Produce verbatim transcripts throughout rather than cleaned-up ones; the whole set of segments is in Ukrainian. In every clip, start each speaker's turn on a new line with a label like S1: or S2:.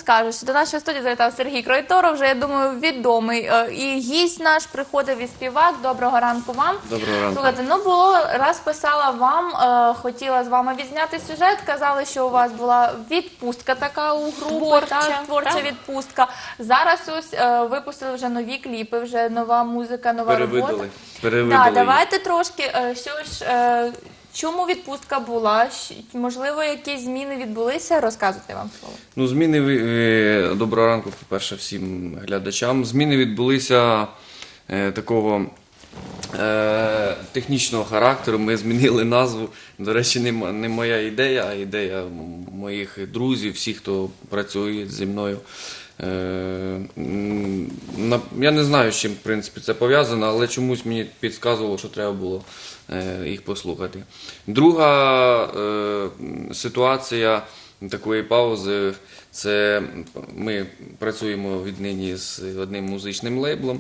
S1: скажеш? До нашої студії завітав Сергій Кройтор, вже, я думаю, відомий. І гість наш приходив і співак. Доброго ранку вам.
S2: Доброго ранку.
S1: Слухайте, ну було, раз писала вам, хотіла з вами відзняти сюжет, казали, що у вас була відпустка така у групи,
S3: Творча,
S1: так, творча
S3: так. відпустка.
S1: Зараз ось випустили вже нові кліпи, вже нова музика, нова робота.
S2: Перевидали. Перевидали.
S1: Так, давайте трошки, що ж... Чому відпустка була? Можливо, якісь зміни відбулися? Розказуйте вам слово.
S2: Ну, зміни, е, доброго ранку, по-перше, всім глядачам. Зміни відбулися е, такого е, технічного характеру. Ми змінили назву. До речі, не, не моя ідея, а ідея моїх друзів, всіх, хто працює зі мною. Е, на, я не знаю, з чим, в принципі, це пов'язано, але чомусь мені підказувало, що треба було е, їх послухати. Друга е, ситуація такої паузи – це ми працюємо віднині з одним музичним лейблом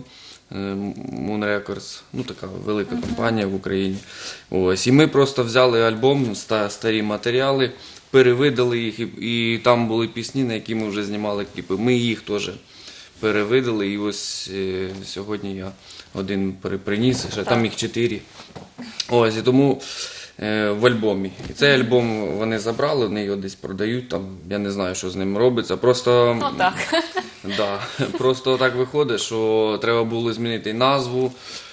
S2: Moon Records, ну така велика компанія в Україні. Ось, і ми просто взяли альбом, старі матеріали, перевидали їх, і, і там були пісні, на які ми вже знімали кліпи. Ми їх теж перевидали, і ось е, сьогодні я один приніс, ще там їх чотири. Ось, і тому е, в альбомі. І цей альбом вони забрали, вони його десь продають, там, я не знаю, що з ним робиться. Просто,
S3: Ну так.
S2: да, просто так виходить, що треба було змінити назву,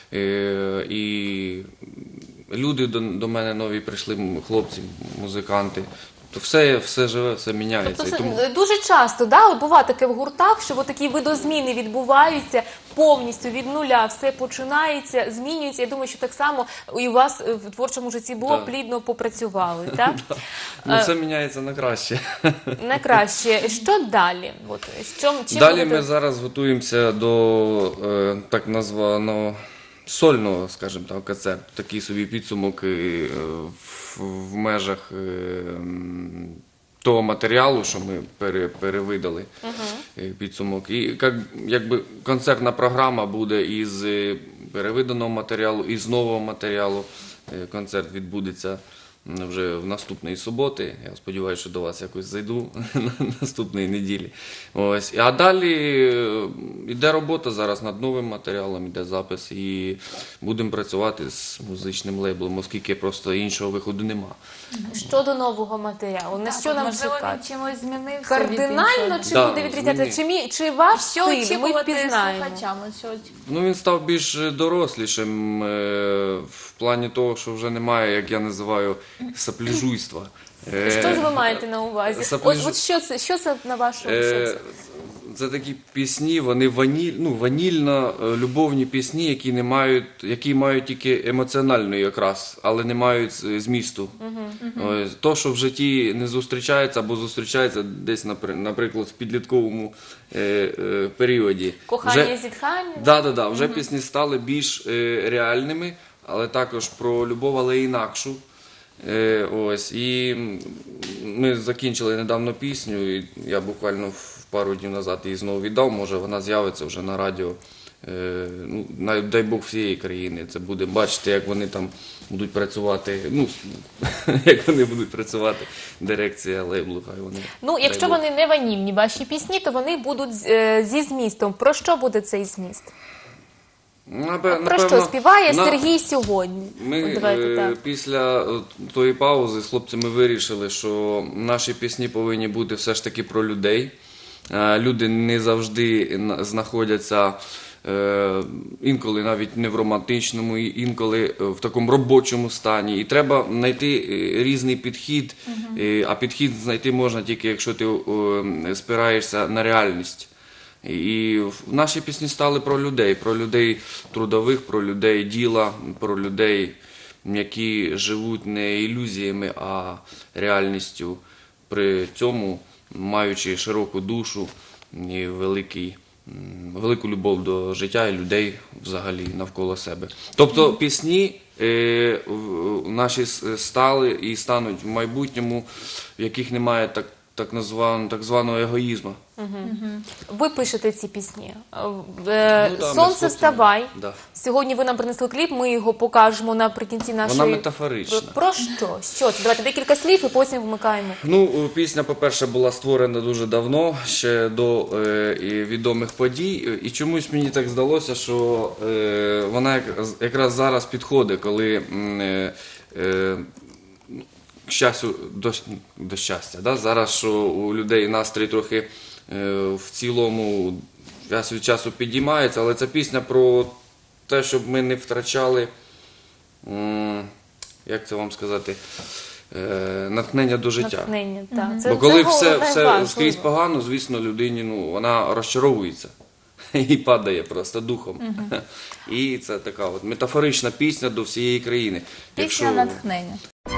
S2: е, і люди до, до мене нові прийшли, хлопці, музиканти. То все, все живе, все міняється.
S3: Тобто
S2: І тому...
S3: дуже часто, да, от буває таке в гуртах, що от такі видозміни відбуваються повністю від нуля, все починається, змінюється. Я думаю, що так само і у вас в творчому житті було,
S2: Да.
S3: плідно попрацювали, так?
S2: Ну, це міняється на краще.
S3: На краще. Що далі? От, що, чим
S2: Далі
S3: будете-
S2: ми зараз готуємося до е, так названого сольного, скажімо так, концерту. Такий собі підсумок е, в, в межах е, м, того матеріалу, що ми пере, перевидали, е, підсумок. І як, якби концертна програма буде із е, перевиданого матеріалу, із нового матеріалу. Е, концерт відбудеться вже в наступної суботи. Я сподіваюся, що до вас якось зайду на наступної неділі. Ось. А далі йде робота зараз над новим матеріалом, йде запис, і будемо працювати з музичним лейблом, оскільки просто іншого виходу нема.
S3: Щодо нового матеріалу, на що нам
S1: Можливо,
S3: чекати?
S1: він чимось змінився?
S3: Кардинально
S1: від
S3: чи
S2: Да,
S3: буде відрізнятися? Чи,
S2: змінив.
S3: мі- чи ваш
S1: Що
S3: стиль ми
S1: очікувати
S3: впізнаємо?
S1: слухачам? От що очікувати?
S2: Ну, він став більш дорослішим е, в плані того, що вже немає, як я називаю, сапляжуйства. Е,
S3: Що ж ви маєте на увазі?
S2: Сапляж-
S3: От, от що це, що це на вашому? Що
S2: Е,
S3: це?
S2: Це такі пісні, вони ваніль, ну, ванільно е, любовні пісні, які не мають, які мають тільки емоціональний окрас, але не мають е, змісту. Ось, то, що в житті не зустрічається або зустрічається десь, напри- наприклад, в підлітковому е, е, періоді.
S3: Кохання, зітхання?
S2: Да, да, да, вже пісні стали більш е, реальними, але також про любов, але інакшу. Е, ось, і ми закінчили недавно пісню, і я буквально в пару днів назад її знову віддав, може вона з'явиться вже на радіо, е, ну, най- дай Бог всієї країни. Це буде бачити, як вони там будуть працювати, ну, як вони будуть працювати, дирекція лейблу, хай вони.
S3: Ну,
S2: дай
S3: якщо
S2: Бог.
S3: вони не ванільні, ваші пісні, то вони будуть з- е, зі змістом. Про що буде цей зміст?
S2: Напе-
S3: Про що
S2: напевно,
S3: співає
S2: на-
S3: Сергій сьогодні?
S2: Ми
S3: От давайте
S2: е,
S3: так.
S2: після е, тої паузи з хлопцями вирішили, що наші пісні повинні бути все ж таки про людей. Е, Люди не завжди на- знаходяться е, інколи навіть не в романтичному, і інколи в такому робочому стані. І треба знайти е, різний підхід, е, а підхід знайти можна тільки, якщо ти е, спираєшся на реальність. І в- наші пісні стали про людей, про людей трудових, про людей діла, про людей, які живуть не ілюзіями, а реальністю, при цьому маючи широку душу і великий, м, велику любов до життя і людей взагалі навколо себе. Тобто пісні е, в- наші с- стали і стануть в майбутньому, в яких немає так так, назван, так званого егоїзму.
S3: Ви пишете ці пісні. Е,
S2: Ну, да, ми з
S3: Сонце
S2: хлопцями,
S3: вставай.
S2: да.
S3: Сьогодні ви нам принесли кліп, ми його покажемо наприкінці нашої...
S2: Вона метафорична.
S3: Про що? Що це? Давайте декілька слів і потім вмикаємо.
S2: Ну, пісня, по-перше, була створена дуже давно, ще до е, і відомих подій. І чомусь мені так здалося, що е, вона як, якраз зараз підходить, коли м, е, е, к щастю, до, до щастя. Да? Зараз, що у людей настрій трохи е, в цілому час від часу підіймається, але ця пісня про те, щоб ми не втрачали, м, як це вам сказати, е, натхнення до життя.
S3: Натхнення, так. Це,
S2: Бо коли
S3: це
S2: все,
S3: головне,
S2: все
S3: важливо.
S2: скрізь погано, звісно, людині ну, вона розчаровується і падає просто духом. І це така от метафорична пісня до всієї країни.
S1: Пісня натхнення.